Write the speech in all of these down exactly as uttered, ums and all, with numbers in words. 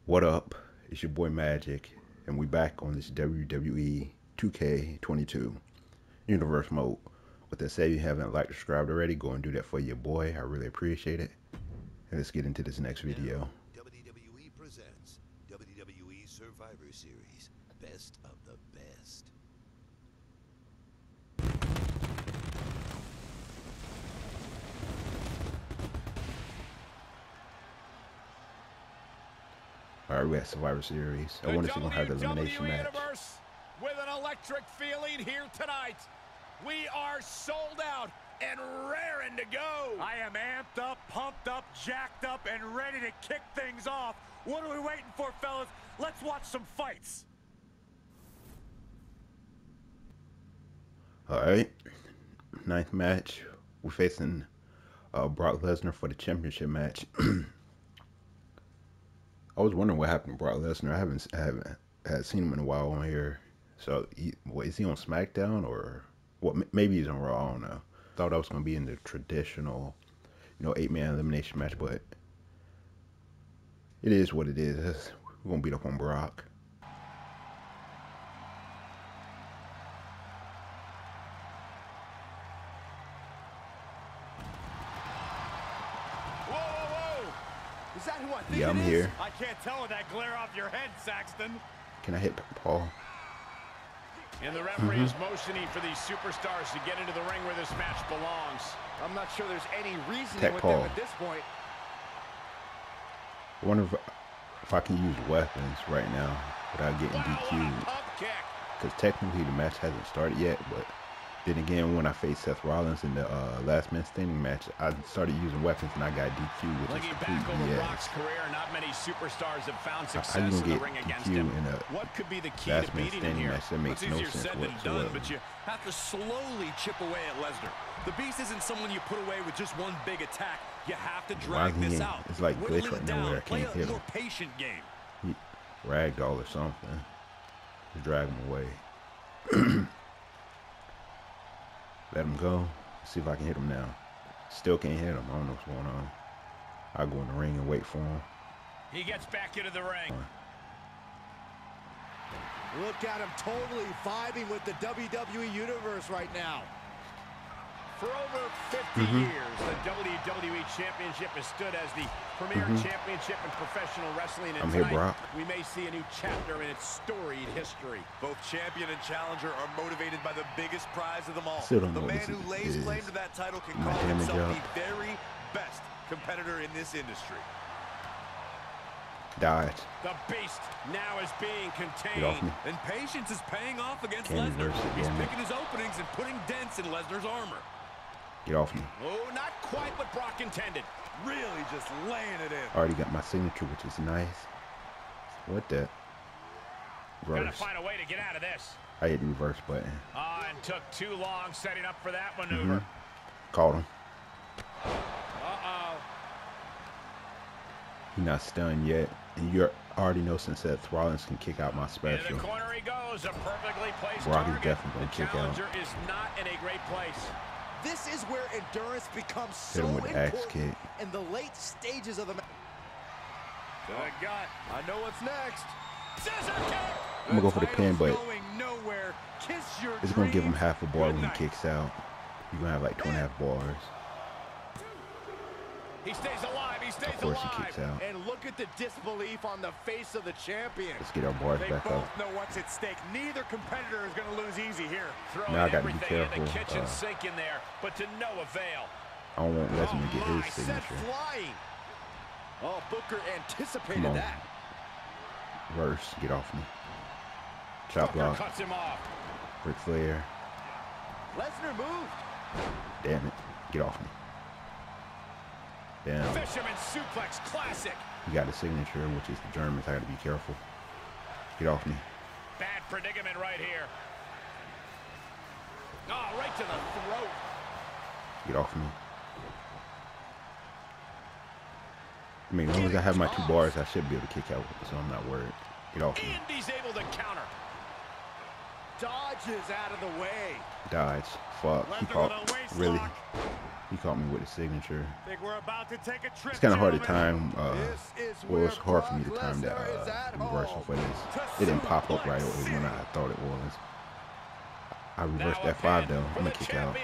What up? It's your boy Magic, and we back on this W W E two K twenty-two Universe mode. With that said, if you haven't liked or subscribed already, go and do that for your boy. I really appreciate it. And let's get into this next video. Now, W W E presents W W E Survivor Series, Best of the Best. Alright, we got Survivor Series. I wonder if we're going to have the elimination match. Universe with an electric feeling here tonight. We are sold out and raring to go. I am amped up, pumped up, jacked up, and ready to kick things off. What are we waiting for, fellas? Let's watch some fights. Alright. Ninth match. We're facing uh, Brock Lesnar for the championship match. I was wondering what happened to Brock Lesnar. I haven't, I haven't had seen him in a while on here. So, he, what, is he on SmackDown or what? Maybe he's on Raw. I don't know. Thought I was going to be in the traditional, you know, eight-man elimination match, but it is what it is. We're going to beat up on Brock. Is that who I think Yeah, I'm it is? here. I can't tell with that glare off your head, Saxton. Can I hit Paul? And the referee is Mm-hmm. motioning for these superstars to get into the ring where this match belongs. I'm not sure there's any reasoning Tech with Paul. them at this point. I wonder if, if I can use weapons right now without getting D Q'd. Because technically the match hasn't started yet, but then again, when I faced Seth Rollins in the uh, last man standing match, I started using weapons and I got D Q'd, which Looking is back complete over B S. Brock's career, not many superstars have found How success you in gonna the get ring against D Q'd him. in a What could be the key last to man beating him standing here? match? That makes It's no easier sense said than whatsoever. done, but you have to slowly chip away at Lesnar. The Beast isn't someone you put away with just one big attack. You have to drag Why is he this in- out. it's like Whittle glitch it right now down. where I Play can't a hit him. more patient game. He ragdoll or something. Just drag him away. Let him go. See if I can hit him now. Still can't hit him. I don't know what's going on. I'll go in the ring and wait for him. He gets back into the ring. Look at him totally vibing with the W W E Universe right now. For over fifty Mm-hmm. years, the W W E Championship has stood as the premier Mm-hmm. championship in professional wrestling. And I'm here, tonight, Brock. we may see a new chapter in its storied history. Both champion and challenger are motivated by the biggest prize of them all. Still don't The know what man this who lays is. claim to that title can My call damage himself up. the very best competitor in this industry. Dodge. The Beast now is being contained. Get off me. And patience is paying off against Can't Lesnar. reverse it, He's damn it. picking his openings and putting dents in Lesnar's armor. Get off me. Oh, not quite what Brock intended. Really just laying it in. Already got my signature, which is nice. What the? Gotta Reverse. find a way to get out of this. I hit the reverse button. Ah, and took too long setting up for that maneuver. Mm-hmm. Caught him. Uh-oh. He's not stunned yet. And you already know since Seth Rollins can kick out my Into special. the corner he goes, a perfectly placed Brock is target. definitely gonna the kick out. challenger is not in a great place. This is where endurance becomes Hit so him with the axe important kick. in the late stages of the match. To the gut. I know what's next. Scissor kick! I'm gonna go for the pin, but Going nowhere. Kiss your it's gonna give him dreams. half a bar when he Good night. kicks out. You're gonna have like two and a half bars. He stays alive, he stays Of course alive. he kicks out. And look at the disbelief on the face of the champion. Let's get our bars They back both up. know what's at stake. Neither competitor is going to lose easy here. Throwing Now I gotta be everything in careful, the kitchen uh, sink in there, but to no avail. I don't want Lesnar to get Oh my, his set signature. flying. Oh, Booker anticipated Come on. that. Reverse. Get off me. Chop Booker block. cuts him off. Ric Flair. Lesnar moved. Damn it. Get off me. Damn. Fisherman suplex classic. You got the signature, which is the Germans. I gotta be careful. Get off me. Bad predicament right here. Oh, right to the throat. Get off me. I mean, as long as I have my two bars, I should be able to kick out, so I'm not worried. Get off me. And he's able to counter. Dodges out of the way. Dodge. Fuck. He Lesnar caught. with a waist Really? lock. He caught me with his signature. Think we're about to take a trip, It's kind of hard to gentlemen. time. Uh, well, it's hard for me to time that uh, reversal for this. It didn't pop up right away when I thought it was. I reversed that five though. I'm gonna kick out.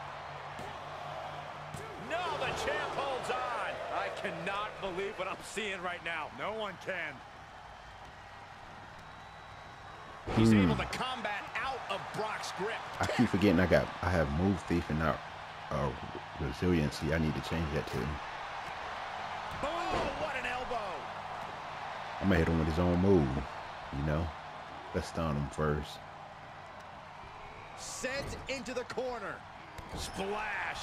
No, the champ holds on. I cannot believe what I'm seeing right now. No one can. He's Hmm. able to combat out of Brock's grip. I keep forgetting I got I have move thief and not uh, resiliency. I need to change that too. Oh, what an elbow. I'm gonna hit him with his own move. You know, let's stun him first. Sent into the corner. Splash.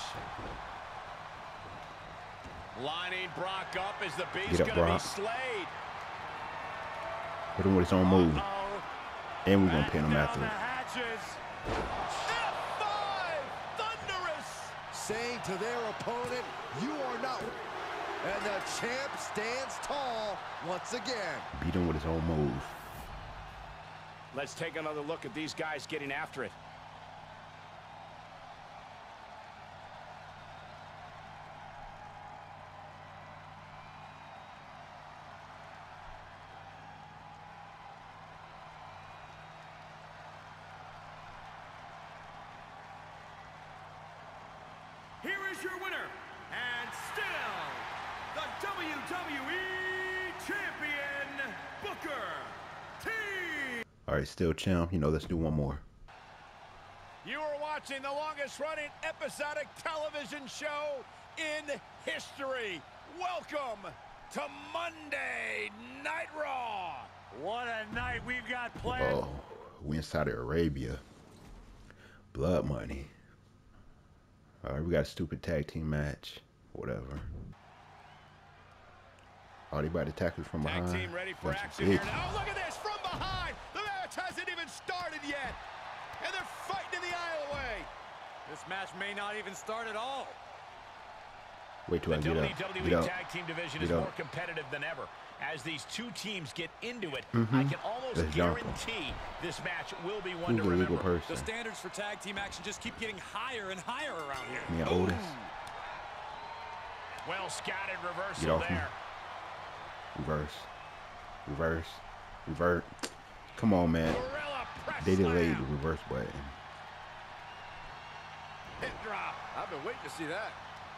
Lining Brock up as the beast Get up, gonna Brock. be slayed. Hit him with his own move. Uh-oh. And we're gonna pin him Down after the it. hatches. F five! Thunderous! Saying to their opponent, you are not. And the champ stands tall once again. Beat him with his own move. Let's take another look at these guys getting after it. Here is your winner, and still the W W E Champion, Booker T. All right, still champ. You know, let's do one more. You are watching the longest running episodic television show in history. Welcome to Monday Night Raw. What a night we've got planned. Oh, we in Saudi Arabia. Blood money. All right, we got a stupid tag team match. Whatever. Oh, they about to tackle from Tag behind. team ready for Bunch of action here. bitches. Now look at this from behind. The match hasn't even started yet. And they're fighting in the aisle away. This match may not even start at all. Wait till The I get W up. W Get E up. Tag Team Division Get is up. more competitive than ever. As these two teams get into it, Mhm. I can almost Let's jump 'em. guarantee this match will be one Who's to the legal remember. The person? standards for tag team action just keep getting higher and higher around here. Me and Otis. Well scattered Get reversal off me. there. Reverse. Reverse. Revert. Come on, man. Gorilla press They delayed the slam. reverse button. Hip drop. I've been waiting to see that.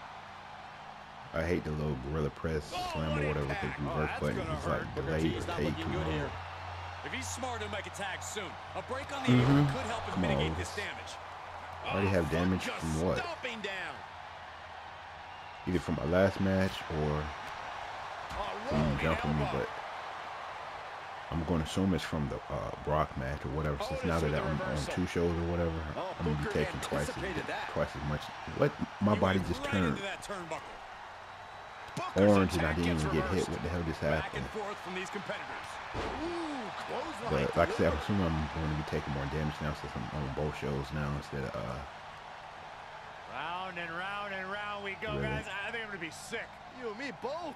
I hate the little gorilla press slam or whatever because reverse button is like delayed or take too long. If he's smart, he'll make a tag soon. A break on the Mhm. apron could help him Come on, mitigate Otis. this damage. I already have damage Just from what? stomping down. Either from my last match or A from rolling jumping me, elbow. but I'm going to assume it's from the uh, Brock match or whatever. Since now that I'm on two shows or whatever, Oh, I'm gonna be Booker taking twice as anticipated that. twice as much. What? My He body went just right turned into that turnbuckle. Booker's orange and I attack didn't gets even get hit. reversed. What the hell just Back happened? and forth from these competitors. Ooh, clothesline. But like I said, I'm assuming I'm going to be taking more damage now since I'm on both shows now instead of uh. Round and round and round we go, Really? guys. I think I'm gonna be sick. You and me both.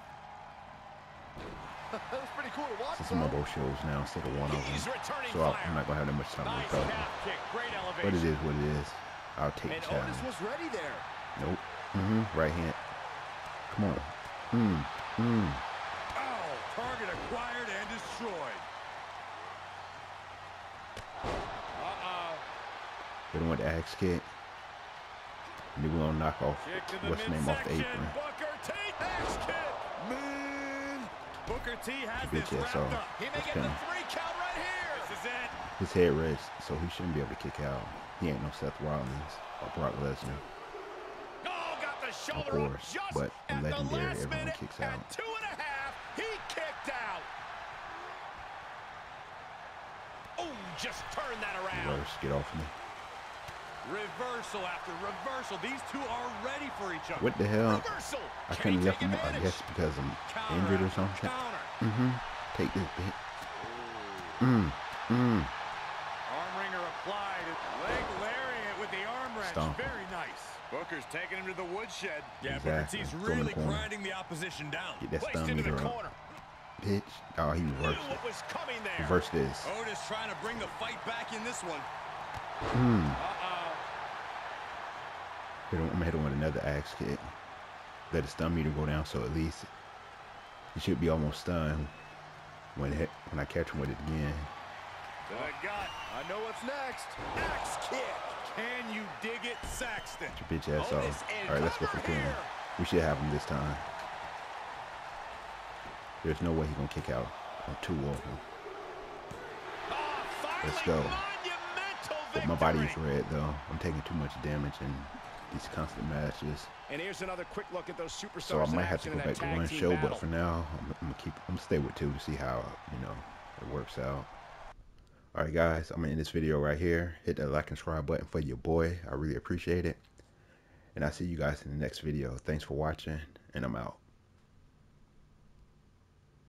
That was pretty cool to watch. Since I'm on both shows now instead of one of He's them, returning so I'll, fire. I'm not gonna have that much time to Nice recover. calf kick, great elevation. But it is what it is. I'll take And the challenge. Otis was ready there. Nope. Mm-hmm. Right hand. Come on. Mm. Mm. Oh, target acquired and destroyed. Uh-oh. Hit him with the axe kick. And then we're gonna knock off Kick to the what's the name off the midsection. apron. Booker T. Axe kick. Man. Booker T has Bitch this ass wrapped off. up. He may That's get the kinda- three count right here. This is it. His head rests, so he shouldn't be able to kick out. He ain't no Seth Rollins or Brock Lesnar. Oh, got the Of shoulder up course, just but in at the Legendary, last everyone minute. kicks At out. two and a half, he kicked out. Oh, just turn that around. Reverse, get off me. Reversal after reversal. These two are ready for each other. What the hell? Reversal. I Can he couldn't have left take him, I advantage? guess because I'm Counter injured or after something. Counter. Mm-hmm. Take this bit. Mm. Mm. Arm wringer applied. Leg lariat with the arm wrench. Stomp. Very nice. Booker's taking him to the woodshed. Yeah, Exactly. Booker T's Throw him in the really corner. grinding the opposition down. Get that Placed stun into the meter up. corner. Bitch. Oh, he Knew reversed it. what was coming there. Reverse this. Otis trying to bring the fight back in this one. Mm. Uh-oh. Hit him, I'm gonna hit him with a another axe kick. Let the stun meter go down, so at least he should be almost stunned when it, when I catch him with it again. To the gut. I know what's next. Axe kick. Can you dig it, Saxton? Get your bitch ass off. All right, let's go for two. We should have him this time. There's no way he's gonna kick out on two of them. Let's go. But my body is red though. I'm taking too much damage in these constant matches. And here's another quick look at those superstars. So I might have to go back to one show, but for now, I'm, I'm gonna keep. I'm gonna stay with two to see how you know it works out. All right, guys, I'm gonna end this video right here. Hit that like and subscribe button for your boy. I really appreciate it. And I'll see you guys in the next video. Thanks for watching, and I'm out.